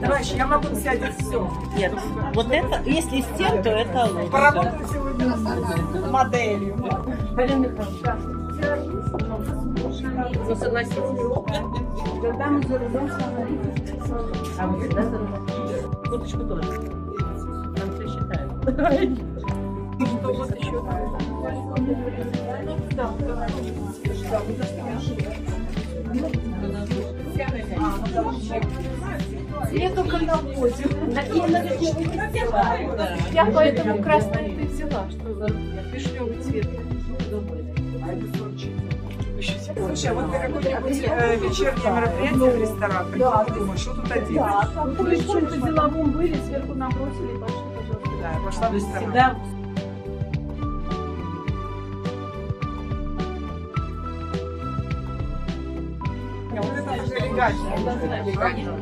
Товарищ, я могу взять все. Нет, вот это, если с тем, то это лучше. Поработаю сегодня с моделью. Полина Михайловна. Ну, согласитесь. Там за рулем А вы всегда за рулем? Курточку тоже. Там все считают. Что вот еще? Я только на входе. Я поэтому красный ты взяла, что вишневый цвет. Слушай, а вот какое-нибудь вечернее мероприятие в ресторанах, как ты думаешь, что тут одеть? Да, какой в чем-то деловом были, сверху набросили, пошли, пожалуйста. Да, я пошла в ресторан. Всегда. Вот это уже элегантно.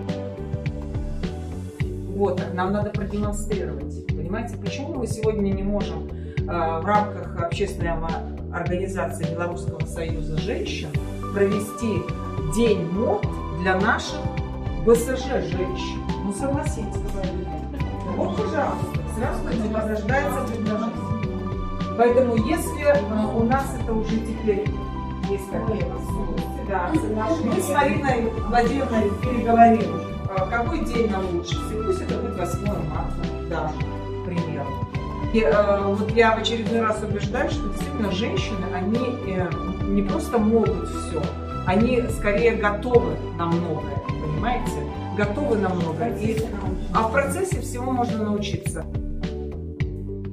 Вот, нам надо продемонстрировать. Понимаете, почему мы сегодня не можем в рамках общественной организации Белорусского союза женщин провести день мод для наших БСЖ женщин? Ну согласитесь. Вот, пожалуйста, сразу возрождается предложение. Поэтому если у нас это уже теперь есть такие возможности, да, мы с Мариной Владимировной переговорили, какой день нам лучше всего, пусть это будет 8 марта, даже, к примеру. И вот я в очередной раз убеждаюсь, что действительно женщины, они не просто могут все, они скорее готовы на многое, понимаете? Готовы на многое. А в процессе всего можно научиться.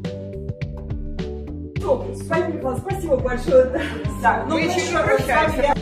Спасибо большое. Да, ну мы еще раз